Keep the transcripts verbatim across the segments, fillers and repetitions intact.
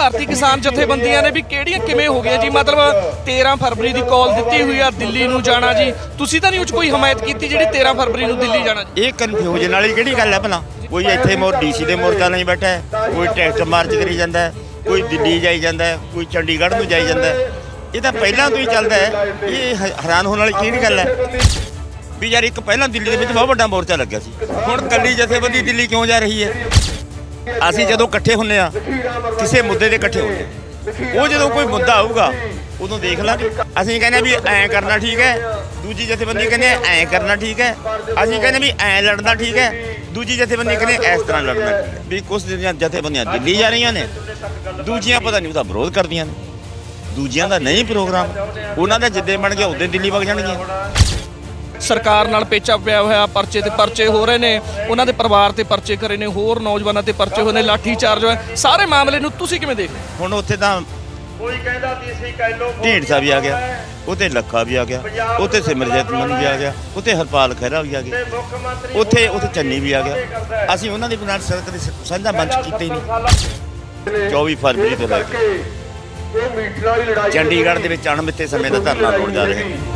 ਭਾਰਤੀ ਕਿਸਾਨ ਜਥੇਬੰਦੀਆਂ ਨੇ ਵੀ ਕਿਹੜੀਆਂ ਕਿਵੇਂ ਹੋ ਗਈਆਂ ਜੀ। ਮਤਲਬ तेरह फरवरी की कॉल दी हुई आ दिल्ली नूं जाना जी, तुसीं तां नहीं कोई हमायत की जी तेरह फरवरी नूं दिल्ली जाना जी? ये कन्फ्यूजन वाली किहड़ी गल है भला? कोई इत्थे मोर डीसी दे मोर्चा नहीं बैठा है, कोई ट्रैक्टर मार्च करी जांदा है, कोई दिल्ली जाई जांदा है, कोई चंडीगढ़ नूं जाई जांदा है। ये तां पहिलां तो ही चलदा है। ये हैरान होने वाली किहड़ी गल है भी यार एक पहिलां दिल्ली दे विच बहुत वड्डा मोर्चा लग्या सी, हुण कल्ली जथेबंदी दिल्ली क्यों जा रही है? ਅਸੀਂ ਜਦੋਂ ਇਕੱਠੇ ਹੁੰਨੇ ਆ ਕਿਸੇ ਮੁੱਦੇ ਦੇ ਇਕੱਠੇ ਹੁੰਦੇ, ਉਹ ਜਦੋਂ ਕੋਈ ਮੁੱਦਾ ਆਊਗਾ ਉਦੋਂ ਦੇਖ ਲਾਂਗੇ। ਅਸੀਂ ਕਹਿੰਦੇ ਵੀ ਐਂ ਕਰਨਾ ਠੀਕ ਹੈ, ਦੂਜੀ ਜਥੇਬੰਦੀ ਕਹਿੰਦੇ ਐਂ ਕਰਨਾ ਠੀਕ ਹੈ। ਅਸੀਂ ਕਹਿੰਦੇ ਵੀ ਐਂ ਲੜਨਾ ਠੀਕ ਹੈ, ਦੂਜੀ ਜਥੇਬੰਦੀ ਕਹਿੰਦੇ ਇਸ ਤਰ੍ਹਾਂ ਲੜਨਾ ਠੀਕ ਹੈ। ਵੀ ਕੁਛ ਜਥੇਬੰਦੀਆਂ ਦਿੱਲੀ ਜਾ ਰਹੀਆਂ ਨੇ, ਦੂਜੀਆਂ ਪਤਾ ਨਹੀਂ ਉਹਦਾ ਵਿਰੋਧ ਕਰਦੀਆਂ ਨੇ, ਦੂਜੀਆਂ ਦਾ ਨਹੀਂ ਪ੍ਰੋਗਰਾਮ, ਉਹਨਾਂ ਦਾ ਜਿੱਦੇ ਬਣ ਗਿਆ ਉਦੋਂ ਦਿੱਲੀ ਵਗ ਜਾਣਗੀਆਂ। सरकार नाल पेचा पिया होया, परचे ते परचे हो रहे ने, उन्हां दे परिवार ते परचे करे ने, होर नौजवानां ते परचे होए ने, लाठी चार्ज होया, सारे मामले नूं तुसीं किवें देखदे? हुण उत्थे तां कोई कहंदा तीसरी कैलो ढींडसा भी आ गया, उत्थे लखा भी आ गया, उत्थे सिमरजीत मन भी आ गया, उत्थे हरपाल खैरा भी आ गया, उत्थे उत्थे चन्नी भी आ गया। असीं उन्हां दे नाल कदे साझा मंच कीते ही नहीं। चौबीस फरवरी तो लैके चंडीगढ़ दे विच अणमिੱਥੇ ਸਮੇਂ ਦਾ ਧਰਨਾ ਲਾਉਣ ਜਾ ਰਹੇ हैं।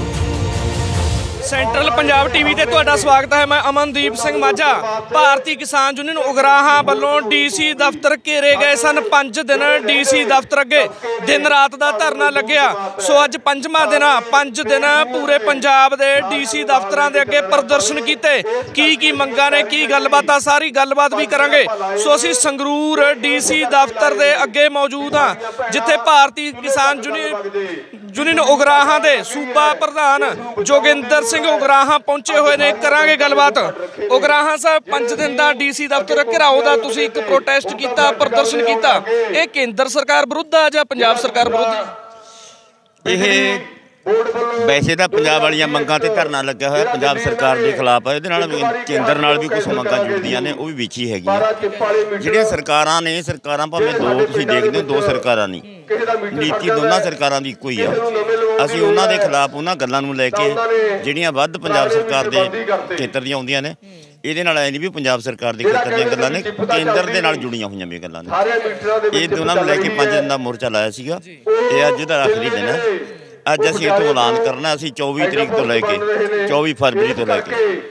सेंट्रल पंजाब टीवी ते तुहाडा स्वागत है। मैं अमनदीप सिंह माझा। भारतीय किसान यूनियन उगराहां वल्लों डीसी दफ्तर घेरे गए सन। पंज दिन डीसी दफ्तर अगे दिन रात का धरना लग्या। सो अज पंजवां दिन आ, पंज दिन पूरे पंजाब के डीसी दफ्तरां दे अगे प्रदर्शन कीते। की की मंगां ने, की गलबात, सारी गलबात भी करांगे। सो असीं संगरूर डीसी दफ्तर दे अगे मौजूद हाँ, जिथे भारतीय किसान यूनियन यूनियन उगराहां दे सूबा प्रधान जोगिंदर सिंह उगराहां पहुंचे हुए ने। करांगे गलबात। उगराहां साहब पंज दिन का डीसी दफ्तर घिराओ का तुसीं एक प्रोटेस्ट किया, प्रदर्शन किया, ये केंद्र सरकार विरुद्ध आ जां पंजाब सरकार विरुद्ध? ये वैसे तो पंजाब वाली मंगां ते धरना लग्या होया पंजाब सरकार के खिलाफ है। ये केंद्र नाल भी कुछ मंगां जुड़दियां ने, वो भी विच ही हैगियां। जिहड़ियां सरकारां ने, सरकारां भावें दो तुसीं देखदे हो, दो सरकारां नहीं, नीति दोनों सरकारां दी इक्को ही आ। असीं उन्हां दे खिलाफ उन्हां गल्लां नूं लैके जिहड़ियां वध पंजाब सरकार दे खेतर दियां आउंदियां ने, ਇਹਦੇ ਨਾਲ ਐ ਨਹੀਂ ਵੀ ਪੰਜਾਬ ਸਰਕਾਰ ਦੇ ਖੇਤਰ ਦੀਆਂ ਗੱਲਾਂ ਨੇ, ਕੇਂਦਰ ਦੇ ਨਾਲ ਜੁੜੀਆਂ ਹੋਈਆਂ ਵੀ ਗੱਲਾਂ ਨੇ। ਇਹ ਦੋਨਾਂ ਨੂੰ ਲੈ ਕੇ ਪੰਜ ਦਿਨ ਦਾ ਮੋਰਚਾ ਲਾਇਆ ਸੀਗਾ। ਇਹ ਅੱਜ ਦਾ ਆਖਰੀ ਦਿਨ ਹੈ। ਅੱਜ ਅਸੀਂ ਇੱਥੋਂ ਐਲਾਨ ਕਰਨਾ, ਅਸੀਂ ਚੌਵੀ ਤਰੀਕ ਤੋਂ ਲੈ ਕੇ ਚੌਵੀ ਫਰਵਰੀ ਤੋਂ ਲੈ ਕੇ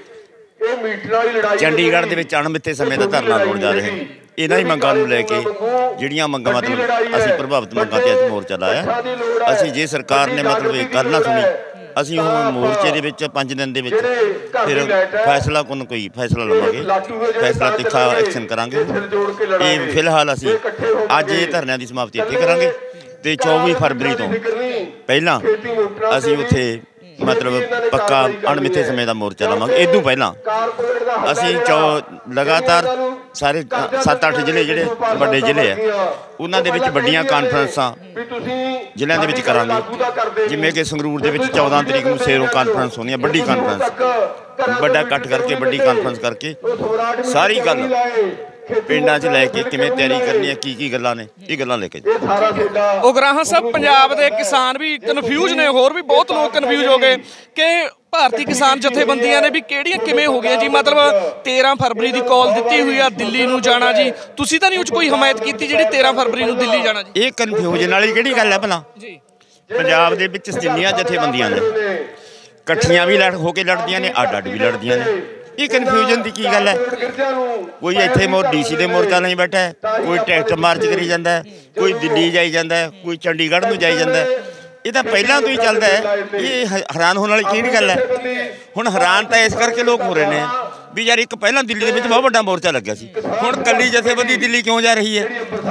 ਚੰਡੀਗੜ੍ਹ ਦੇ ਵਿੱਚ ਅਣਮਿੱਥੇ ਸਮੇਂ ਦਾ ਧਰਨਾ ਲਾਉਣ ਜਾ ਰਹੇ ਹਾਂ। ਇਹਨਾਂ ਹੀ ਮੰਗਾਂ ਨੂੰ ਲੈ ਕੇ ਜਿਹੜੀਆਂ ਮੰਗਾਂ ਮਤਲਬ ਅਸੀਂ ਪ੍ਰਭਾਵਿਤ ਮੰਗਾਂ 'ਤੇ ਅੱਜ ਮੋਰਚਾ ਲਾਇਆ। ਅਸੀਂ ਜੇ ਸਰਕਾਰ ਨੇ ਮਤਲਬ ਇਹ ਗੱਲ ਨਾ ਸੁਣੀ, ਅਸੀਂ ਉਹ ਮੋਰਚੇ ਦੇ ਵਿੱਚ ਪੰਜ ਦਿਨ ਦੇ ਵਿੱਚ ਫਿਰ ਫੈਸਲਾ ਕੋਨ ਕੋਈ ਫੈਸਲਾ ਲਵਾਂਗੇ, ਫੈਸਲਾ ਤਿੱਖਾ ਐਕਸ਼ਨ ਕਰਾਂਗੇ। ਇਹ ਫਿਲਹਾਲ ਅਸੀਂ ਅੱਜ ਇਹ ਧਰਨਿਆਂ ਦੀ ਸਮਾਪਤੀ ਇੱਥੇ ਕਰਾਂਗੇ ਤੇ ਚੌਵੀ ਫਰਵਰੀ ਤੋਂ ਪਹਿਲਾਂ ਅਸੀਂ ਉੱਥੇ ਮਤਲਬ ਪੱਕਾ ਅਣਮਿੱਥੇ ਸਮੇਂ ਦਾ ਮੋਰਚਾ ਲਾਵਾਂਗੇ। ਇਦੋਂ ਪਹਿਲਾਂ ਅਸੀਂ ਚੌ ਲਗਾਤਾਰ ਸਾਰੇ ਸੱਤ ਅੱਠ ਜ਼ਿਲ੍ਹੇ ਜਿਹੜੇ ਵੱਡੇ ਜ਼ਿਲ੍ਹੇ ਆ ਉਹਨਾਂ ਦੇ ਵਿੱਚ ਵੱਡੀਆਂ ਕਾਨਫਰੰਸਾਂ ਜ਼ਿਲ੍ਹਿਆਂ ਦੇ ਵਿੱਚ ਕਰਾਂਗੇ। ਜਿਵੇਂ ਕਿ ਸੰਗਰੂਰ ਦੇ ਵਿੱਚ ਚੌਦਾਂ ਤਰੀਕ ਨੂੰ ਸੇਰੋ ਕਾਨਫਰੰਸ ਹੋਣੀ ਹੈ, ਵੱਡੀ ਕਾਨਫਰੰਸ, ਵੱਡਾ ਇਕੱਠ ਕਰਕੇ ਵੱਡੀ ਕਾਨਫਰੰਸ ਕਰਕੇ ਸਾਰੀ ਗੱਲ ਪਿੰਡਾਂ 'ਚ ਲੈ ਕੇ ਕਿਵੇਂ ਤਿਆਰੀ ਕਰਨੀ ਹੈ, ਕੀ ਕੀ ਗੱਲਾਂ ਨੇ, ਇਹ ਗੱਲਾਂ ਲੈ ਕੇ। ਉਗਰਾਹਾਂ ਸਾਹਿਬ ਪੰਜਾਬ ਦੇ ਕਿਸਾਨ ਵੀ ਕਨਫਿਊਜ਼ ਨੇ, ਹੋਰ ਵੀ ਬਹੁਤ ਲੋਕ ਕਨਫਿਊਜ਼ ਹੋ ਗਏ ਕਿ ਭਾਰਤੀ ਕਿਸਾਨ ਜਥੇਬੰਦੀਆਂ ਨੇ ਵੀ ਕਿਹੜੀਆਂ ਕਿਵੇਂ ਹੋ ਗਈਆਂ ਜੀ। ਮਤਲਬ तेरह फरवरी की कॉल दी हुई आ दिल्ली नूं जाना जी, तुसीं तां नहीं कोई हमायत की जी तेरह फरवरी नूं दिल्ली जाना जी? ਇਹ ਕਨਫਿਊਜ਼ਨ ਵਾਲੀ ਕਿਹੜੀ ਗੱਲ ਹੈ ਭਲਾ? ਪੰਜਾਬ ਦੇ ਵਿੱਚ ਜਿੰਨੀਆਂ ਜਥੇਬੰਦੀਆਂ ਨੇ ਇਕੱਠੀਆਂ ਵੀ ਲੜ ਹੋ ਕੇ ਲੜਦੀਆਂ ਨੇ, ਅੱਡ ਅੱਡ ਵੀ ਲੜਦੀਆਂ ਨੇ। ਇਹ ਕਨਫਿਊਜ਼ਨ ਦੀ ਕੀ ਗੱਲ ਹੈ? ਕੋਈ ਇੱਥੇ ਮੋਰ ਡੀਸੀ ਦੇ ਮੋਰਚਾ ਨਹੀਂ ਬੈਠਾ ਹੈ, ਕੋਈ ਟਰੈਕਟਰ ਮਾਰਚ ਕਰੀ ਜਾਂਦਾ ਹੈ, ਕੋਈ ਦਿੱਲੀ ਜਾਈ ਜਾਂਦਾ ਹੈ, ਕੋਈ ਚੰਡੀਗੜ੍ਹ ਨੂੰ ਜਾਈ ਜਾਂਦਾ ਹੈ। ਇਹ ਤਾਂ ਪਹਿਲਾਂ ਤੋਂ ਹੀ ਚੱਲਦਾ ਹੈ। ਇਹ ਹੈਰਾਨ ਹੋਣ ਵਾਲੀ ਕਿਹੜੀ ਗੱਲ ਹੈ? ਹੁਣ ਹੈਰਾਨ ਤਾਂ ਇਸ ਕਰਕੇ ਲੋਕ ਹੋ ਰਹੇ ਨੇ ਵੀ ਯਾਰ ਇੱਕ ਪਹਿਲਾਂ ਦਿੱਲੀ ਦੇ ਵਿੱਚ ਬਹੁਤ ਵੱਡਾ ਮੋਰਚਾ ਲੱਗਿਆ ਸੀ, ਹੁਣ ਕੱਲੀ ਜਥੇਬੰਦੀ ਦਿੱਲੀ ਕਿਉਂ ਜਾ ਰਹੀ ਹੈ?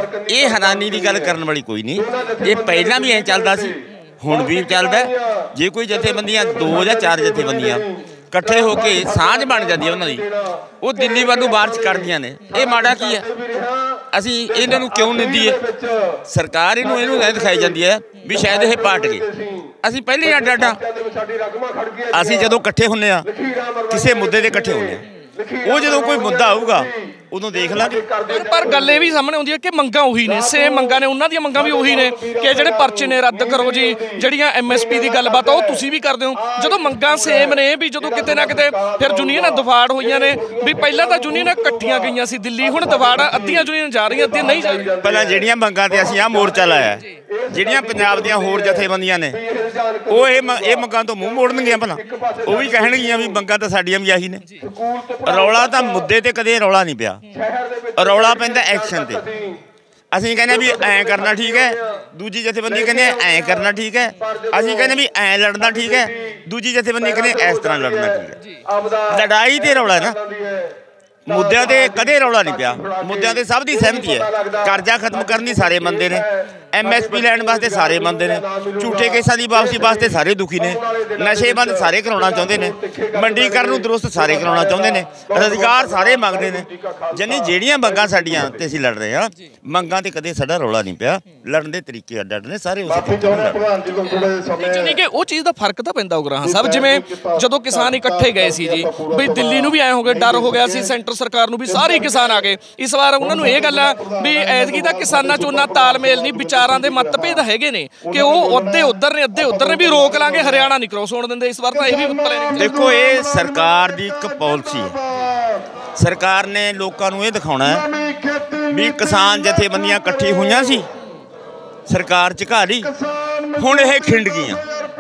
ਇਹ ਹੈਰਾਨੀ ਦੀ ਗੱਲ ਕਰਨ ਵਾਲੀ ਕੋਈ ਨਹੀਂ। ਇਹ ਪਹਿਲਾਂ ਵੀ ਐਂ ਚੱਲਦਾ ਸੀ, ਹੁਣ ਵੀ ਚੱਲਦਾ। ਜੇ ਕੋਈ ਜਥੇਬੰਦੀਆਂ ਦੋ ਜਾਂ ਚਾਰ ਜਥੇਬੰਦੀਆਂ ਇਕੱਠੇ ਹੋ ਕੇ ਸਾਂਝ ਬਣ ਜਾਂਦੀ ਹੈ ਉਹਨਾਂ ਦੀ, ਉਹ ਦਿੱਲੀ ਵੱਲ ਨੂੰ ਮਾਰਚ ਕਰਦੀਆਂ ਨੇ। ਇਹ ਮਾੜਾ ਕੀ ਹੈ? ਅਸੀਂ ਇਹਨਾਂ ਨੂੰ ਕਿਉਂ ਨਿੰਦੀਏ? ਸਰਕਾਰ ਇਹਨੂੰ ਇਹਨੂੰ ਐਂ ਦਿਖਾਈ ਜਾਂਦੀ ਹੈ ਵੀ ਸ਼ਾਇਦ ਇਹ ਪਾਟ ਗਏ। ਅਸੀਂ ਪਹਿਲੇ ਅੱਡ ਅੱਡ, ਅਸੀਂ ਜਦੋਂ ਇਕੱਠੇ ਹੁੰਦੇ ਹਾਂ ਕਿਸੇ ਮੁੱਦੇ 'ਤੇ ਇਕੱਠੇ ਹੁੰਦੇ ਹਾਂ, ਉਹ ਜਦੋਂ ਕੋਈ ਮੁੱਦਾ ਆਊਗਾ ਉਦੋਂ ਦੇਖ ਲਾਂਗੇ। ਪਰ ਗੱਲ ਇਹ ਵੀ ਸਾਹਮਣੇ ਆਉਂਦੀ ਹੈ ਕਿ ਮੰਗਾਂ ਉਹੀ ਨੇ, ਸੇਮ ਮੰਗਾਂ ਨੇ, ਉਹਨਾਂ ਦੀਆਂ ਮੰਗਾਂ ਵੀ ਉਹੀ ਨੇ ਕਿ ਜਿਹੜੇ ਪਰਚੇ ਨੇ ਰੱਦ ਕਰੋ ਜੀ, ਜਿਹੜੀਆਂ ਐਮ ਐਸ ਪੀ ਦੀ ਗੱਲਬਾਤ ਆ ਉਹ ਤੁਸੀਂ ਵੀ ਕਰਦੇ ਹੋ। ਜਦੋਂ ਮੰਗਾਂ ਸੇਮ ਨੇ ਵੀ ਜਦੋਂ ਕਿਤੇ ਨਾ ਕਿਤੇ ਫਿਰ ਯੂਨੀਅਨਾਂ ਦਫਾੜ ਹੋਈਆਂ ਨੇ ਵੀ ਪਹਿਲਾਂ ਤਾਂ ਯੂਨੀਅਨਾਂ ਇਕੱਠੀਆਂ ਗਈਆਂ ਸੀ ਦਿੱਲੀ, ਹੁਣ ਦਫਾੜ ਅੱਧੀਆਂ ਯੂਨੀਅਨਾਂ ਜਾ ਰਹੀਆਂ ਅੱਧੀਆਂ ਨਹੀਂ ਜਾ ਰਹੀਆਂ। ਪਹਿਲਾਂ ਜਿਹੜੀਆਂ ਮੰਗਾਂ ਤੇ ਅਸੀਂ ਆਹ ਮੋਰਚਾ ਲਾਇਆ, ਜਿਹੜੀਆਂ ਪੰਜਾਬ ਦੀਆਂ ਹੋਰ ਜਥੇਬੰਦੀਆਂ ਨੇ ਉਹ ਇਹ ਇਹ ਮੰਗਾਂ ਤੋਂ ਮੂੰਹ ਮੋੜਨਗੀਆਂ, ਭਲਾ ਉਹ ਵੀ ਕਹਿਣਗੀਆਂ ਵੀ ਮੰਗਾਂ ਤਾਂ ਸਾਡੀਆਂ ਵੀ ਆਹੀ ਨੇ। ਰੌਲਾ ਤਾਂ ਮੁੱਦੇ ਤੇ ਕਦੇ ਰੌਲਾ ਨਹੀਂ ਪਿਆ, ਰੌਲਾ ਪੈਂਦਾ ਐਕਸ਼ਨ ਤੇ। ਅਸੀਂ ਕਹਿੰਦੇ ਵੀ ਐਂ ਕਰਨਾ ਠੀਕ ਹੈ, ਦੂਜੀ ਜਥੇਬੰਦੀ ਕਹਿੰਦੇ ਐਂ ਕਰਨਾ ਠੀਕ ਹੈ। ਅਸੀਂ ਕਹਿੰਦੇ ਵੀ ਐਂ ਲੜਨਾ ਠੀਕ ਹੈ, ਦੂਜੀ ਜਥੇਬੰਦੀ ਕਹਿੰਦੇ ਇਸ ਤਰ੍ਹਾਂ ਲੜਨਾ ਠੀਕ ਹੈ। ਲੜਾਈ ਤੇ ਰੌਲਾ ਨਾ, ਮੁੱਦਿਆਂ ਤੇ ਕਦੇ ਰੌਲਾ ਨਹੀਂ ਪਿਆ। ਮੁੱਦਿਆਂ ਤੇ ਸਭ ਦੀ ਸਹਿਮਤੀ ਹੈ। ਕਰਜ਼ਾ ਖਤਮ ਕਰਨ ਦੀ ਸਾਰੇ ਮੰਨਦੇ ਨੇ, ਐਮ ਐਸ ਪੀ ਲੈਣ ਵਾਸਤੇ ਸਾਰੇ ਮੰਨਦੇ ਨੇ, ਝੂਠੇ ਕੇਸਾਂ ਦੀ ਵਾਪਸੀ ਵਾਸਤੇ ਸਾਰੇ ਦੁਖੀ ਨੇ, ਨਸ਼ੇ ਬੰਦ ਸਾਰੇ ਕਰਾਉਣਾ ਚਾਹੁੰਦੇ ਨੇ, ਮੰਡੀਕਰਨ ਨੂੰ ਦਰੁਸਤ ਸਾਰੇ ਕਰਾਉਣਾ ਚਾਹੁੰਦੇ ਨੇ, ਰੁਜ਼ਗਾਰ ਸਾਰੇ ਮੰਗਦੇ ਨੇ। ਜਾਨੀ ਜਿਹੜੀਆਂ ਮੰਗਾਂ ਸਾਡੀਆਂ ਤੇ ਅਸੀਂ ਲੜ ਰਹੇ ਹਾਂ, ਮੰਗਾਂ ਤੇ ਕਦੇ ਸਾਡਾ ਰੌਲਾ ਨਹੀਂ ਪਿਆ। ਲੜਨ ਦੇ ਤਰੀਕੇ ਅੱਡ ਅੱਡ ਨੇ, ਸਾਰੇ ਉਸੇ ਤਰੀਕੇ ਨਾਲ ਲੜਦੇ। ਜਾਨੀ ਕਿ ਉਹ ਚੀਜ਼ ਦਾ ਫਰਕ ਤਾਂ ਪੈਂਦਾ ਉਗਰਾਹਾਂ ਸਾਹਿਬ, ਜਿਵੇਂ ਜਦੋਂ ਕਿਸਾਨ ਇਕੱਠੇ ਗਏ ਸੀ ਜੀ ਵੀ ਦਿੱਲੀ ਨੂੰ ਵੀ ਐਂ ਹੋ ਗਿਆ, ਡਰ ਹੋ ਗਿਆ ਸੀ ਸੈਂਟਰ ਸਰਕਾਰ ਨੂੰ ਵੀ ਸਾਰੇ ਕਿਸਾਨ ਆ ਗਏ। ਇਸ ਵਾਰ ਉਹਨਾਂ ਨੂੰ ਇਹ ਗੱਲ ਆ ਵੀ ਐਤਕੀ ਤਾਂ ਕਿਸਾਨਾਂ 'ਚ ਉਹਨਾਂ ਤਾਲਮੇਲ ਨਹੀਂ, ਵਿਚਾਰਾਂ ਦੇ ਮਤਭੇਦ ਹੈਗੇ ਨੇ ਕਿ ਉਹ ਅੱਧੇ ਉੱਧਰ ਨੇ ਅੱਧੇ ਉੱਧਰ ਨੇ ਵੀ ਰੋਕ ਲਾਂਗੇ, ਹਰਿਆਣਾ ਨਹੀਂ ਕ੍ਰੋਸ ਹੋਣ ਦਿੰਦੇ। ਇਸ ਵਾਰ ਤਾਂ ਇਹ ਵੀ ਪਲੈਨਿੰਗ। ਦੇਖੋ ਇਹ ਸਰਕਾਰ ਦੀ ਇੱਕ ਪਾਲਿਸੀ ਹੈ। ਸਰਕਾਰ ਨੇ ਲੋਕਾਂ ਨੂੰ ਇਹ ਦਿਖਾਉਣਾ ਹੈ ਵੀ ਕਿਸਾਨ ਜਥੇਬੰਦੀਆਂ ਇਕੱਠੀ ਹੋਈਆਂ ਸੀ, ਸਰਕਾਰ ਝੁਕਾ ਲਈ, ਹੁਣ ਇਹ ਖਿੰਡ ਗਈਆਂ,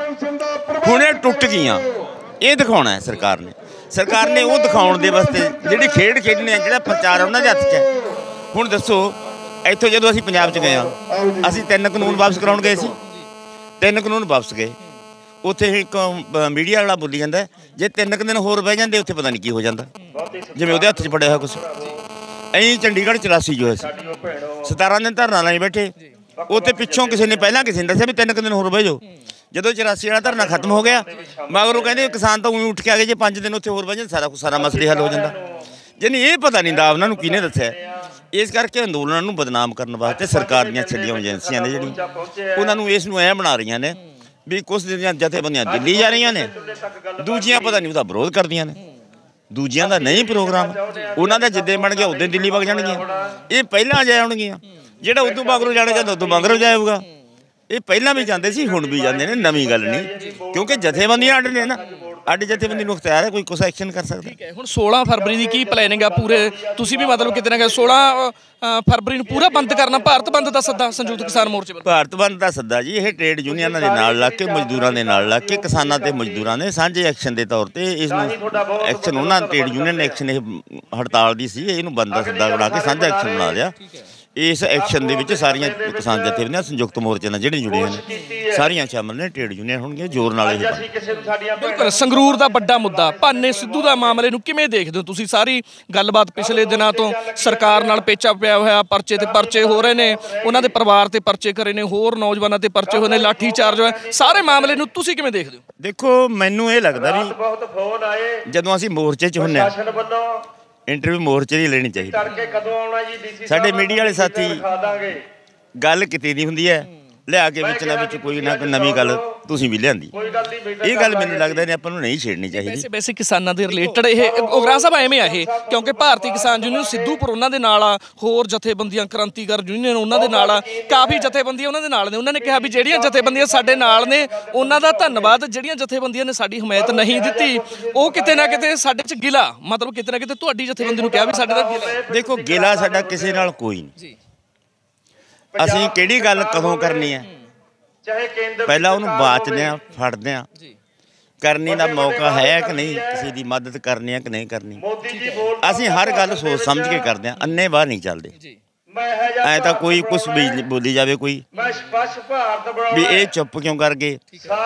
ਹੁਣ ਇਹ ਟੁੱਟ ਗਈਆਂ। ਇਹ ਦਿਖਾਉਣਾ ਹੈ ਸਰਕਾਰ ਨੇ। ਸਰਕਾਰ ਨੇ ਉਹ ਦਿਖਾਉਣ ਦੇ ਵਾਸਤੇ ਜਿਹੜੀ ਖੇਡ ਖੇਡਣੀ ਹੈ, ਜਿਹੜਾ ਪ੍ਰਚਾਰ ਉਹਨਾਂ ਦੇ ਹੱਥ 'ਚ ਹੈ। ਹੁਣ ਦੱਸੋ, ਇੱਥੋਂ ਜਦੋਂ ਅਸੀਂ ਪੰਜਾਬ 'ਚ ਗਏ ਹਾਂ, ਅਸੀਂ ਤਿੰਨ ਕਾਨੂੰਨ ਵਾਪਸ ਕਰਾਉਣ ਗਏ ਸੀ, ਤਿੰਨ ਕਾਨੂੰਨ ਵਾਪਸ ਗਏ। ਉੱਥੇ ਇੱਕ ਮੀਡੀਆ ਵਾਲਾ ਬੋਲੀ ਜਾਂਦਾ ਜੇ ਤਿੰਨ ਕੁ ਦਿਨ ਹੋਰ ਬਹਿ ਜਾਂਦੇ ਉੱਥੇ ਪਤਾ ਨਹੀਂ ਕੀ ਹੋ ਜਾਂਦਾ, ਜਿਵੇਂ ਉਹਦੇ ਹੱਥ 'ਚ ਫੜਿਆ ਹੋਇਆ ਕੁਛ। ਅਸੀਂ ਚੰਡੀਗੜ੍ਹ ਚੁਰਾਸੀ ਜੋ ਸੀ, ਸਤਾਰਾਂ ਦਿਨ ਧਰਨਾ ਲਾਈ ਬੈਠੇ। ਉੱਥੇ ਪਿੱਛੋਂ ਕਿਸੇ ਨੇ ਪਹਿਲਾਂ ਕਿਸੇ ਨੇ ਦੱਸਿਆ ਵੀ ਤਿੰਨ ਕੁ ਦਿਨ ਹੋਰ ਬਹਿ ਜਾਓ। ਜਦੋਂ ਚੁਰਾਸੀ ਵਾਲਾ ਧਰਨਾ ਖਤਮ ਹੋ ਗਿਆ, ਮਗਰੋਂ ਕਹਿੰਦੇ ਕਿਸਾਨ ਤਾਂ ਉਵੇਂ ਉੱਠ ਕੇ ਆ ਗਏ, ਜੇ ਪੰਜ ਦਿਨ ਉੱਥੇ ਹੋਰ ਬਹਿ ਜਾਣ ਸਾਰਾ ਕੁਛ ਸਾਰਾ ਮਸਲੇ ਹੱਲ ਹੋ ਜਾਂਦਾ। ਜਾਨੀ ਇਹ ਪਤਾ ਨਹੀਂ ਦਾ ਉਹਨਾਂ ਨੂੰ ਕਿਹਨੇ ਦੱਸਿਆ। ਇਸ ਕਰਕੇ ਅੰਦੋਲਨਾਂ ਨੂੰ ਬਦਨਾਮ ਕਰਨ ਵਾਸਤੇ ਸਰਕਾਰ ਦੀਆਂ ਛੱਡੀਆਂ ਏਜੰਸੀਆਂ ਨੇ ਜਿਹੜੀਆਂ, ਉਹਨਾਂ ਨੂੰ ਇਸ ਨੂੰ ਐਂ ਬਣਾ ਰਹੀਆਂ ਨੇ ਵੀ ਕੁਛ ਦੀਆਂ ਜਥੇਬੰਦੀਆਂ ਦਿੱਲੀ ਜਾ ਰਹੀਆਂ ਨੇ, ਦੂਜੀਆਂ ਪਤਾ ਨਹੀਂ ਉਹਦਾ ਵਿਰੋਧ ਕਰਦੀਆਂ ਨੇ। ਦੂਜਿਆਂ ਦਾ ਨਹੀਂ ਪ੍ਰੋਗਰਾਮ, ਉਹਨਾਂ ਦਾ ਜਿੱਦੇ ਬਣ ਗਿਆ ਉੱਦਾਂ ਦਿੱਲੀ ਵਗ ਜਾਣਗੀਆਂ। ਇਹ ਪਹਿਲਾਂ ਜਾ ਆਉਣਗੀਆਂ, ਜਿਹੜਾ ਉਦੋਂ ਮਗਰੋਂ ਜਾਣਾ ਚਾਹੁੰਦਾ ਉਦੋਂ ਮਗਰੋਂ ਜਾਊਗਾ। ਇਹ ਪਹਿਲਾਂ ਵੀ ਜਾਂਦੇ ਸੀ, ਹੁਣ ਵੀ ਜਾਂਦੇ ਨੇ, ਨਵੀਂ ਗੱਲ ਨਹੀਂ। ਕਿਉਂਕਿ ਜਥੇਬੰਦੀਆਂ ਅੱਡ ਨੇ ਨਾ, ਅੱਡ ਜਥੇਬੰਦੀ ਨੂੰ ਅਖਤਿਆਰ ਹੈ, ਕੋਈ ਕੁਛ ਐਕਸ਼ਨ ਕਰ ਸਕਦਾ। ਠੀਕ ਹੈ, ਹੁਣ ਸੋਲਾਂ ਫਰਵਰੀ ਦੀ ਕੀ ਪਲੈਨਿੰਗ ਆ ਪੂਰੇ? ਤੁਸੀਂ ਵੀ ਮਤਲਬ ਕਿਤੇ ਨਾ ਕਿਤੇ ਸੋਲਾਂ ਫਰਵਰੀ ਨੂੰ ਪੂਰਾ ਬੰਦ ਕਰਨਾ, ਭਾਰਤ ਬੰਦ ਦਾ ਸੱਦਾ ਸੰਯੁਕਤ ਕਿਸਾਨ ਮੋਰਚੇ ਵੱਲੋਂ? ਭਾਰਤ ਬੰਦ ਦਾ ਸੱਦਾ ਜੀ ਇਹ ਟ੍ਰੇਡ ਯੂਨੀਅਨਾਂ ਦੇ ਨਾਲ ਲੱਗ ਕੇ, ਮਜ਼ਦੂਰਾਂ ਦੇ ਨਾਲ ਲੱਗ ਕੇ, ਕਿਸਾਨਾਂ ਤੇ ਮਜ਼ਦੂਰਾਂ ਦੇ ਸਾਂਝੇ ਐਕਸ਼ਨ ਦੇ ਤੌਰ ਤੇ ਇਸ ਨੂੰ ਐਕਸ਼ਨ, ਉਹਨਾਂ ਟ੍ਰੇਡ ਯੂਨੀਅਨ ਐਕਸ਼ਨ ਇਹ ਹੜਤਾਲ ਦੀ ਸੀ, ਇਹਨੂੰ ਬੰਦ ਦਾ ਸੱਦਾ ਬਣਾ ਕੇ ਸਾਂਝਾ ਐਕਸ਼ਨ ਬਣਾ ਲਿਆ। ਇਸ ਐਕਸ਼ਨ ਦੇ ਵਿੱਚ ਸਾਰੀਆਂ ਕਿਸਾਨ ਜਥੇਬੰਦੀਆਂ ਸੰਯੁਕਤ ਮੋਰਚੇ ਨਾਲ ਜਿਹੜੇ ਜੁੜੇ ਨੇ ਸਾਰੀਆਂ ਸ਼ਾਮਲ ਨੇ, ਟ੍ਰੇਡ ਯੂਨੀਅਨ ਹੋਣਗੀਆਂ ਜ਼ੋਰ ਨਾਲ। ਇਹ ਬਿਲਕੁਲ ਸੰਗਰੂਰ ਦਾ ਵੱਡਾ ਮੁੱਦਾ ਭਾਨੇ ਸਿੱਧੂ ਦਾ ਮਾਮਲੇ ਨੂੰ ਕਿਵੇਂ ਦੇਖਦੇ ਹੋ ਤੁਸੀਂ? ਸਾਰੀ ਗੱਲਬਾਤ ਪਿਛਲੇ ਦਿਨਾਂ ਤੋਂ ਸਰਕਾਰ ਨਾਲ ਪੇਚਾ ਪਿਆ ਹੋਇਆ, ਪਰਚੇ ਤੇ ਪਰਚੇ ਹੋ ਰਹੇ ਨੇ, ਉਹਨਾਂ ਦੇ ਪਰਿਵਾਰ ਤੇ ਪਰਚੇ ਕਰੇ ਨੇ, ਹੋਰ ਨੌਜਵਾਨਾਂ ਤੇ ਪਰਚੇ ਹੋਏ ਨੇ, ਲਾਠੀ ਚਾਰਜ ਹੋਇਆ, ਸਾਰੇ ਮਾਮਲੇ ਨੂੰ ਤੁਸੀਂ ਕਿਵੇਂ ਦੇਖਦੇ ਹੋ? ਦੇਖੋ ਮੈਨੂੰ ਇਹ ਲੱਗਦਾ ਵੀ ਜਦੋਂ ਅਸੀਂ ਮੋਰਚੇ 'ਚ ਹੁੰਦੇ ਹਾਂ, ਇੰਟਰਵਿਊ ਮੋਰਚੇ ਦੀ ਲੈਣੀ ਚਾਹੀਦੀ। ਸਾਡੇ ਮੀਡੀਆ ਵਾਲੇ ਸਾਥੀ ਗੱਲ ਕੀਤੀ ਨਹੀਂ ਹੁੰਦੀ ਹੈ, ਲਿਆ ਕੇ ਵਿੱਚ ਨਾ ਵਿੱਚ ਕੋਈ ਨਾ ਕੋਈ ਨਵੀਂ ਗੱਲ ਤੁਸੀਂ ਵੀ ਲਿਆਂਦੀ। ਇਹ ਗੱਲ ਮੈਨੂੰ ਲੱਗਦਾ ਨੇ ਆਪਾਂ ਨੂੰ ਨਹੀਂ ਛੇੜਨੀ ਚਾਹੀਦੀ। ਵੈਸੇ ਵੈਸੇ ਕਿਸਾਨਾਂ ਦੇ ਰਿਲੇਟਡ ਇਹ ਉਗਰਾਹਾਂ ਸਾਹਿਬ ਐਵੇਂ ਆ ਇਹ, ਕਿਉਂਕਿ ਭਾਰਤੀ ਕਿਸਾਨ ਯੂਨੀਅਨ ਸਿੱਧੂਪੁਰ ਉਹਨਾਂ ਦੇ ਨਾਲ ਆ, ਹੋਰ ਜਥੇਬੰਦੀਆਂ ਕ੍ਰਾਂਤੀਕਾਰ ਯੂਨੀਅਨ ਉਹਨਾਂ ਦੇ ਨਾਲ ਆ, ਕਾਫੀ ਜਥੇਬੰਦੀਆਂ ਉਹਨਾਂ ਦੇ ਨਾਲ ਨੇ। ਉਹਨਾਂ ਨੇ ਕਿਹਾ ਵੀ ਜਿਹੜੀਆਂ ਜਥੇਬੰਦੀਆਂ ਸਾਡੇ ਨਾਲ ਨੇ ਉਹਨਾਂ ਦਾ ਧੰਨਵਾਦ, ਜਿਹੜੀਆਂ ਜਥੇਬੰਦੀਆਂ ਨੇ ਸਾਡੀ ਹਮਾਇਤ ਨਹੀਂ ਦਿੱਤੀ ਉਹ ਕਿਤੇ ਨਾ ਕਿਤੇ ਸਾਡੇ 'ਚ ਗਿਲਾ, ਮਤਲਬ ਕਿਤੇ ਨਾ ਕਿਤੇ ਤੁਹਾਡੀ ਜਥੇਬੰਦੀ ਨੂੰ ਕਿਹਾ ਵੀ ਸਾਡੇ ਦਾ ਗਿਲਾ। ਦੇਖੋ ਗਿਲਾ ਸਾਡਾ ਕਿਸੇ ਨਾਲ ਕੋਈ ਨਹੀਂ। ਅਸੀਂ ਕਿਹੜੀ ਗੱਲ ਕਦੋਂ ਕਰਨੀ ਹੈ, ਪਹਿਲਾਂ ਉਹਨੂੰ ਬਾਚਦੇ ਆ, ਫੜਦੇ ਆ। ਕਰਨੀ ਦਾ ਮੌਕਾ ਹੈ ਕਿ ਨਹੀਂ, ਕਿਸੇ ਦੀ ਮਦਦ ਕਰਨੀ ਹੈ ਕਿ ਨਹੀਂ ਕਰਨੀ, ਅਸੀਂ ਹਰ ਗੱਲ ਸੋਚ ਸਮਝ ਕੇ ਕਰਦੇ ਹਾਂ, ਅੰਨੇ ਬਾਹਰ ਨਹੀਂ ਚੱਲਦੇ। ਐ ਤਾਂ ਕੋਈ ਕੁਛ ਵੀ ਬੋਲੀ ਜਾਵੇ, ਕੋਈ ਵੀ ਇਹ ਚੁੱਪ ਕਿਉਂ ਕਰ ਗਏ।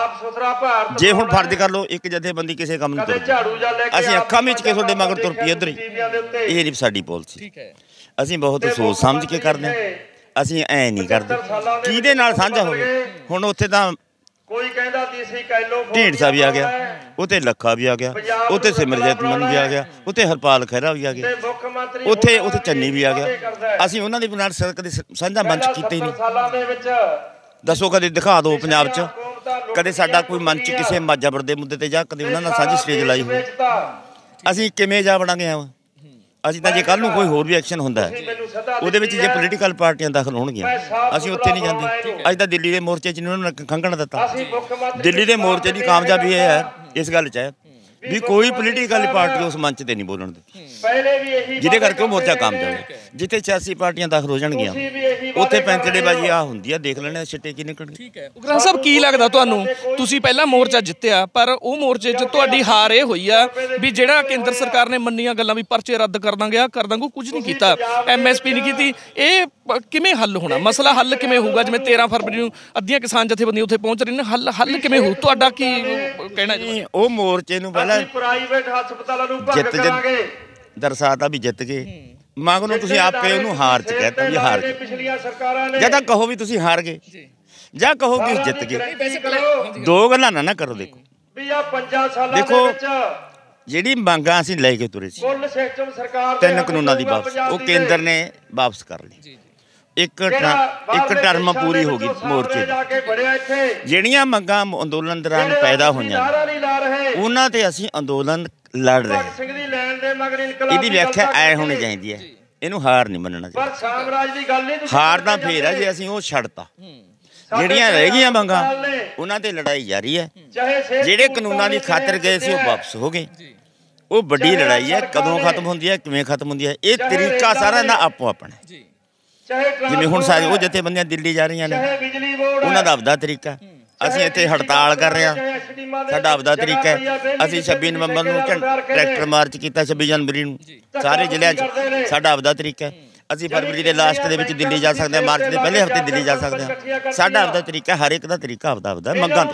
ਜੇ ਹੁਣ ਫਰਜ਼ ਕਰ ਲਓ ਇੱਕ ਜਥੇਬੰਦੀ ਕਿਸੇ ਕੰਮ ਨੂੰ ਤੁਰ ਪਈ, ਅਸੀਂ ਅੱਖਾਂ ਵਿੱਚ ਕੇ ਤੁਹਾਡੇ ਮਗਰ ਤੁਰ ਪਈ ਉੱਧਰ ਹੀ, ਇਹ ਨਹੀਂ ਸਾਡੀ ਪੋਲਿਸੀ। ਅਸੀਂ ਬਹੁਤ ਸੋਚ ਸਮਝ ਕੇ ਕਰਦੇ ਹਾਂ, ਅਸੀਂ ਐ ਨਹੀਂ ਕਰਦੇ ਕਿਹਦੇ ਨਾਲ ਸਾਂਝਾ ਹੋਵੇ। ਹੁਣ ਉੱਥੇ ਤਾਂ ਕੋਈ ਕਹਿੰਦਾ ਢੀਂਡਸਾ ਵੀ ਆ ਗਿਆ, ਉੱਥੇ ਲੱਖਾ ਵੀ ਆ ਗਿਆ, ਉੱਥੇ ਸਿਮਰਜੀਤ ਮਾਨ ਵੀ ਆ ਗਿਆ, ਉੱਥੇ ਹਰਪਾਲ ਖਹਿਰਾ ਵੀ ਆ ਗਿਆ, ਉੱਥੇ ਉੱਥੇ ਚੰਨੀ ਵੀ ਆ ਗਿਆ। ਅਸੀਂ ਉਹਨਾਂ ਦੇ ਨਾਲ ਕਦੇ ਸਾਂਝਾ ਮੰਚ ਕੀਤਾ ਹੀ ਨਹੀਂ। ਦੱਸੋ ਕਦੇ ਦਿਖਾ ਦਿਓ ਪੰਜਾਬ 'ਚ ਕਦੇ ਸਾਡਾ ਕੋਈ ਮੰਚ ਕਿਸੇ ਮਾਝਾਪੁਰ ਦੇ ਮੁੱਦੇ ਤੇ ਜਾਂ ਕਦੇ ਉਹਨਾਂ ਨਾਲ ਸਾਂਝੀ ਸਟੇਜ ਲਾਈ ਹੋਈ। ਅਸੀਂ ਕਿਵੇਂ ਜਾ ਬਣਾਂਗੇ ਆ ਅਸੀਂ ਤਾਂ ਜੇ ਕੱਲ੍ਹ ਨੂੰ ਕੋਈ ਹੋਰ ਵੀ ਐਕਸ਼ਨ ਹੁੰਦਾ ਉਹਦੇ ਵਿੱਚ ਜੇ ਪੋਲੀਟੀਕਲ ਪਾਰਟੀਆਂ ਦਾਖਲ ਹੋਣਗੀਆਂ ਅਸੀਂ ਉੱਥੇ ਨਹੀਂ ਜਾਂਦੇ। ਅੱਜ ਤਾਂ ਦਿੱਲੀ ਦੇ ਮੋਰਚੇ 'ਚ ਇਹਨਾਂ ਨੂੰ ਖੰਘਣ ਦਿੱਤਾ। ਦਿੱਲੀ ਦੇ ਮੋਰਚੇ ਦੀ ਕਾਮਯਾਬੀ ਇਹ ਹੈ ਇਸ ਗੱਲ 'ਚ ਹੈ ਵੀ ਕੋਈ ਪੋਲੀਟੀਕਲ ਪਾਰਟੀ ਉਸ ਮੰਚ ਤੇ ਨਹੀਂ ਬੋਲਣ ਦਿੱਤੀ, ਜਿਹਦੇ ਕਰਕੇ ਉਹ ਮੋਰਚਾ ਕਾਮਯਾਬ ਹੈ। ਜਿੱਥੇ ਸਿਆਸੀ ਪਾਰਟੀਆਂ ਦਾਖਲ ਹੋ ਜਾਣਗੀਆਂ ਉੱਥੇ ਪੈਂਚੜੇਬਾਜ਼ੀ ਆ ਹੁੰਦੀ ਆ, ਦੇਖ ਲੈਣੇ ਛਿੱਟੇ ਕੀ ਨਿਕਲਣਗੇ। ਠੀਕ ਹੈ ਉਗਰਾਹਾਂ ਸਾਹਿਬ, ਕੀ ਲੱਗਦਾ ਤੁਹਾਨੂੰ? ਤੁਸੀਂ ਪਹਿਲਾਂ ਮੋਰਚਾ ਜਿੱਤਿਆ ਪਰ ਉਹ ਮੋਰਚੇ 'ਚ ਤੁਹਾਡੀ ਹਾਰ ਇਹ ਹੋਈ ਆ ਵੀ ਜਿਹੜਾ ਕੇਂਦਰ ਸਰਕਾਰ ਨੇ ਮੰਨੀਆਂ ਗੱਲਾਂ ਵੀ ਪਰਚੇ ਰੱਦ ਕਰ ਦਾਂਗੇ ਆ ਕਰ ਦਾਂਗੇ, ਕੁਝ ਨਹੀਂ ਕੀਤਾ, ਐਮ ਐਸ ਪੀ ਨਹੀਂ ਕੀਤੀ, ਇਹ ਕਿਵੇਂ ਹੱਲ ਹੋਣਾ? ਮਸਲਾ ਹੱਲ ਕਿਵੇਂ ਹੋਊਗਾ? ਜਿਵੇਂ ਤੇਰਾਂ ਫਰਵਰੀ ਨੂੰ ਅੱਧੀਆਂ ਕਿਸਾਨ ਜਥੇਬੰਦੀਆਂ ਉੱਥੇ ਪਹੁੰਚ ਰਹੀਆਂ ਨੇ, ਹੱਲ ਹੱਲ ਕਿਵੇਂ ਹੋਊ? ਤੁਹਾਡਾ ਕੀ ਕਹਿਣਾ ਜੀ? ਉਹ ਮੋਰਚੇ ਨੂੰ ਪਹਿਲਾਂ ਪ੍ਰਾਈਵੇਟ ਹਸਪਤਾਲਾਂ ਨੂੰ ਭੰਗ ਜਿੱਤ ਕਰਾਂਗੇ, ਦਰਸਾਤਾ ਵੀ ਜਿੱਤ ਗਏ, ਮਗਰੋਂ ਤੁਸੀਂ ਆਪੇ ਉਹਨੂੰ ਹਾਰ ਚ ਕਹਿਤਾ ਵੀ ਹਾਰ ਗਏ। ਪਿਛਲੀਆਂ ਸਰਕਾਰਾਂ ਨੇ ਜਾਂ ਤਾਂ ਕਹੋ ਵੀ ਤੁਸੀਂ ਹਾਰ ਗਏ ਜਾਂ ਕਹੋ ਕਿ ਜਿੱਤ ਗਏ, ਦੋ ਗੱਲਾਂ ਨਾ ਨਾ ਕਰੋ। ਦੇਖੋ ਵੀ ਆ ਪੰਜਾਂ ਸਾਲਾਂ ਦੇ ਦੇਖੋ ਵਿੱਚ ਜਿਹੜੀ ਮੰਗਾਂ ਅਸੀਂ ਲੈ ਕੇ ਤੁਰੇ ਸੀ ਕੁੱਲ ਸਿਸਟਮ ਸਰਕਾਰ ਦੇ ਤਿੰਨ ਕਾਨੂੰਨਾਂ ਦੀ ਵਾਪਸ, ਉਹ ਕੇਂਦਰ ਨੇ ਵਾਪਸ ਕਰ ਲਈ। ਇੱਕ ਇੱਕ ਟਰਮ ਪੂਰੀ ਹੋ ਗਈ ਮੋਰਚੇ ਦੀ। ਜਿਹੜੀਆਂ ਮੰਗਾਂ ਅੰਦੋਲਨ ਦੌਰਾਨ ਪੈਦਾ ਹੋਈਆਂ ਉਹਨਾਂ ਤੇ ਅਸੀਂ ਅੰਦੋਲਨ ਲੜ ਰਹੇ, ਇਹਦੀ ਵਿਆਖਿਆ ਐ ਹੋਣੀ ਚਾਹੀਦੀ ਹੈ, ਇਹਨੂੰ ਹਾਰ ਨਹੀਂ ਮੰਨਣਾ ਚਾਹੀਦਾ। ਹਾਰ ਤਾਂ ਫੇਰ ਹੈ ਜੇ ਅਸੀਂ ਉਹ ਛੱਡਤਾ। ਜਿਹੜੀਆਂ ਰਹਿ ਗਈਆਂ ਮੰਗਾਂ ਉਹਨਾਂ ਤੇ ਲੜਾਈ ਜਾਰੀ ਹੈ। ਜਿਹੜੇ ਕਾਨੂੰਨਾਂ ਦੀ ਖਾਤਰ ਗਏ ਸੀ ਉਹ ਵਾਪਸ ਹੋ ਗਏ। ਉਹ ਵੱਡੀ ਲੜਾਈ ਹੈ, ਕਦੋਂ ਖਤਮ ਹੁੰਦੀ ਹੈ, ਕਿਵੇਂ ਖਤਮ ਹੁੰਦੀ ਹੈ, ਇਹ ਤਰੀਕਾ ਸਾਰਿਆਂ ਦਾ ਆਪੋ ਆਪਣਾ। ਜਿਵੇਂ ਹੁਣ ਸਾਰੇ ਉਹ ਜਥੇਬੰਦੀਆਂ ਦਿੱਲੀ ਜਾ ਰਹੀਆਂ ਨੇ, ਉਹਨਾਂ ਦਾ ਆਪਦਾ ਤਰੀਕਾ। ਅਸੀਂ ਇੱਥੇ ਹੜਤਾਲ ਕਰ ਰਹੇ ਹਾਂ, ਸਾਡਾ ਆਪਦਾ ਤਰੀਕਾ ਹੈ। ਅਸੀਂ ਛੱਬੀ ਨਵੰਬਰ ਨੂੰ ਟਰੈਕਟਰ ਮਾਰਚ ਕੀਤਾ, ਛੱਬੀ ਜਨਵਰੀ ਨੂੰ ਸਾਰੇ ਜ਼ਿਲ੍ਹਿਆਂ 'ਚ, ਸਾਡਾ ਆਪਦਾ ਤਰੀਕਾ ਹੈ। ਅਸੀਂ ਫਰਵਰੀ ਦੇ ਲਾਸਟ ਦੇ ਵਿੱਚ ਦਿੱਲੀ ਜਾ ਸਕਦੇ ਹਾਂ, ਮਾਰਚ ਦੇ ਪਹਿਲੇ ਹਫ਼ਤੇ ਦਿੱਲੀ ਜਾ ਸਕਦੇ ਹਾਂ। ਸਾਡਾ ਆਪਦਾ ਤਰੀਕਾ, ਹਰ ਇੱਕ ਦਾ ਤਰੀਕਾ ਆਪਦਾ ਆਪਦਾ ਮੰਗਾਂ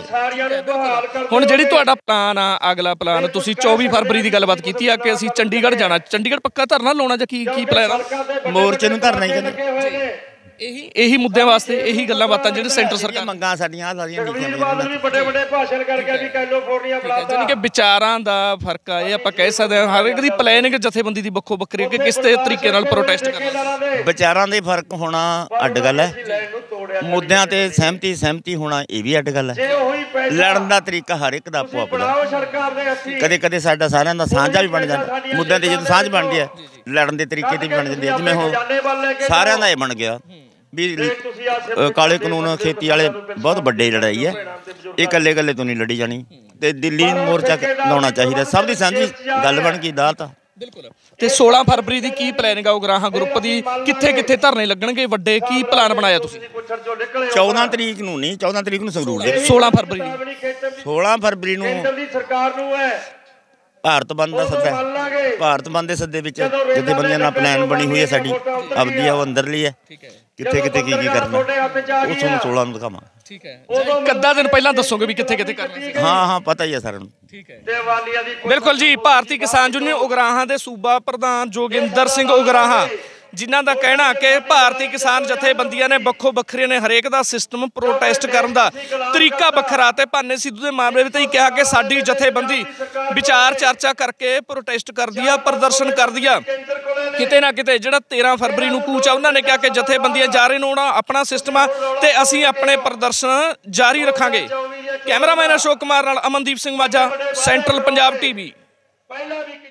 ਤੇ। ਹੁਣ ਜਿਹੜੀ ਤੁਹਾਡਾ ਪਲਾਨ ਆ, ਅਗਲਾ ਪਲਾਨ, ਤੁਸੀਂ ਚੌਵੀ ਫਰਵਰੀ ਦੀ ਗੱਲਬਾਤ ਕੀਤੀ ਆ ਕਿ ਅਸੀਂ ਚੰਡੀਗੜ੍ਹ ਜਾਣਾ, ਚੰਡੀਗੜ੍ਹ ਪੱਕਾ ਧਰਨਾ ਲਾਉਣਾ ਜਾਂ ਕੀ ਕੀ ਪਲਾਨ ਆ? ਮੋਰਚੇ ਨੂੰ ਧਰਨਾ ਹੀ ਕਹਿੰਦੇ। ਇਹੀ ਇਹੀ ਮੁੱਦਿਆਂ ਵਾਸਤੇ ਇਹੀ ਗੱਲਾਂ ਬਾਤਾਂ ਜਿਹੜੇ ਸੈਂਟਰ ਸਰਕਾਰ ਮੰਗਾਂ ਸਾਡੀਆਂ ਆ ਸਾਰੀਆਂ ਲਿਖੀਆਂ ਵੀ ਵੱਡੇ ਵੱਡੇ ਭਾਸ਼ਣ ਕਰਕੇ ਵੀ ਕੈਲੀਫੋਰਨੀਆ ਬਣਾਤਾ। ਯਾਨੀ ਕਿ ਵਿਚਾਰਾਂ ਦਾ ਫਰਕ ਆ, ਇਹ ਆਪਾਂ ਕਹਿ ਸਕਦੇ ਹਾਂ। ਹਰ ਇੱਕ ਦੀ ਪਲੈਨਿੰਗ ਜਥੇਬੰਦੀ ਦੀ ਵੱਖੋ ਵੱਖਰੀ ਕਿ ਕਿਸ ਤੇ ਤਰੀਕੇ ਨਾਲ ਪ੍ਰੋਟੈਸਟ ਕਰਨਾ। ਵਿਚਾਰਾਂ ਦੇ ਫਰਕ ਹੋਣਾ ਅੱਡ ਗੱਲ ਹੈ, ਮੁੱਦਿਆਂ ਤੇ ਸਹਿਮਤੀ ਸਹਿਮਤੀ ਹੋਣਾ ਇਹ ਵੀ ਅੱਡ ਗੱਲ ਹੈ। ਲੜਨ ਦਾ ਤਰੀਕਾ ਹਰ ਇੱਕ ਦਾ ਆਪੋ ਆਪਣਾ। ਕਦੇ ਕਦੇ ਸਾਡਾ ਸਾਰਿਆਂ ਦਾ ਸਾਂਝਾ ਵੀ ਬਣ ਜਾਂਦਾ, ਮੁੱਦਿਆਂ ਤੇ ਜਦੋਂ ਸਾਂਝ ਬਣਦੀ ਹੈ ਲੜਨ ਦੇ ਤਰੀਕੇ ਤੇ ਵੀ ਬਣ ਜਾਂਦੇ ਆ। ਜਿਵੇਂ ਹੁਣ ਸਾਰਿਆਂ ਦਾ ਇਹ ਬਣ ਗਿਆ ਵੀ ਕਾਲੇ ਕਾਨੂੰਨ ਖੇਤੀ ਵਾਲੇ ਬਹੁਤ ਵੱਡੀ ਲੜਾਈ ਹੈ, ਇਹ ਇਕੱਲੇ ਇਕੱਲੇ ਤੋਂ ਨਹੀਂ ਲੜੀ ਜਾਣੀ, ਤੇ ਦਿੱਲੀ ਮੋਰਚਾ ਲਾਉਣਾ ਚਾਹੀਦਾ। ਸਭ ਦੀ ਸਾਂਝੀ ਗੱਲ ਬਣ ਗਈ ਅਦਾਲਤ। ਬਿਲਕੁਲ। ਤੇ ਸੋਲਾਂ ਫਰਵਰੀ ਦੀ ਕੀ ਪਲੈਨਿੰਗ ਆ ਉਗਰਾਹਾਂ ਗਰੁੱਪ ਦੀ? ਕਿੱਥੇ ਕਿੱਥੇ ਧਰਨੇ ਲੱਗਣਗੇ ਵੱਡੇ, ਕੀ ਪਲਾਨ ਬਣਾਇਆ ਤੁਸੀਂ? ਚੌਦਾਂ ਤਰੀਕ ਨੂੰ ਨਹੀਂ, ਚੌਦਾਂ ਤਰੀਕ ਨੂੰ ਸੰਗਰੂਰ ਦੇ, ਸੋਲਾਂ ਫਰਵਰੀ ਦੀ ਸੋਲਾਂ ਫਰਵਰੀ ਨੂੰ ਸਰਕਾਰ ਨੂੰ ਹੈ ਭਾਰਤ ਬੰਦ ਦਾ ਸੱਦਾ। ਭਾਰਤ ਬੰਦ ਦੇ ਸੱਦੇ ਵਿੱਚ ਜਥੇਬੰਦੀਆਂ ਨਾਲ ਪਲਾਨ ਬਣੀ ਹੋਈ ਹੈ ਸਾਡੀ ਆਪਦੀ, ਆ ਉਹ ਅੰਦਰਲੀ ਹੈ। ਕਿੱਥੇ ਕਿੱਥੇ ਕੀ ਕੀ ਕਰਨਾ ਉਹ ਤੁਹਾਨੂੰ ਸੋਲਾਂ ਨੂੰ ਦਿਖਾਵਾਂ। ਠੀਕ ਹੈ, ਇੱਕ ਅੱਧਾ ਦਿਨ ਪਹਿਲਾਂ ਦੱਸੋਗੇ ਵੀ ਕਿੱਥੇ ਕਿੱਥੇ ਕਰਨਾ ਸੀ? ਹਾਂ ਹਾਂ ਪਤਾ ਹੀ ਹੈ ਸਾਰਿਆਂ ਨੂੰ। ਠੀਕ ਹੈ, ਬਿਲਕੁਲ ਜੀ। ਭਾਰਤੀ ਕਿਸਾਨ ਯੂਨੀਅਨ ਉਗਰਾਹਾਂ ਦੇ ਸੂਬਾ ਪ੍ਰਧਾਨ ਜੋਗਿੰਦਰ ਸਿੰਘ ਉਗਰਾਹਾਂ, ਜਿਨ੍ਹਾਂ ਦਾ ਕਹਿਣਾ ਕਿ ਭਾਰਤੀ ਕਿਸਾਨ ਜਥੇਬੰਦੀਆਂ ਨੇ ਵੱਖੋ ਵੱਖਰੇ ਨੇ, ਹਰੇਕ ਦਾ ਸਿਸਟਮ ਪ੍ਰੋਟੈਸਟ ਕਰਨ ਦਾ ਤਰੀਕਾ ਵੱਖਰਾ। ਤੇ ਭਾਨੇ ਸਿੱਧੂ ਦੇ ਮਾਮਲੇ ਵਿੱਚ ਹੀ ਕਿਹਾ ਕਿ ਸਾਡੀ ਜਥੇਬੰਦੀ ਵਿਚਾਰ ਚਰਚਾ ਕਰਕੇ ਪ੍ਰੋਟੈਸਟ ਕਰਦੀ ਆ, ਪ੍ਰਦਰਸ਼ਨ ਕਰਦੀ ਆ। ਕਿਤੇ ਨਾ ਕਿਤੇ ਜਿਹੜਾ ਤੇਰਾਂ ਫਰਵਰੀ ਨੂੰ ਕੂਚ ਆ, ਉਹਨਾਂ ਨੇ ਕਿਹਾ ਕਿ ਜਥੇਬੰਦੀਆਂ ਜਾਰੀ ਨੂੰ ਆਪਣਾ ਸਿਸਟਮ ਆ ਤੇ ਅਸੀਂ ਆਪਣੇ ਪ੍ਰਦਰਸ਼ਨ ਜਾਰੀ ਰੱਖਾਂਗੇ। ਕੈਮਰਾਮੈਨ ਅਸ਼ੋਕ ਕੁਮਾਰ ਨਾਲ ਅਮਨਦੀਪ ਸਿੰਘ ਮਾਝਾ, ਸੈਂਟਰਲ ਪੰਜਾਬ ਟੀਵੀ।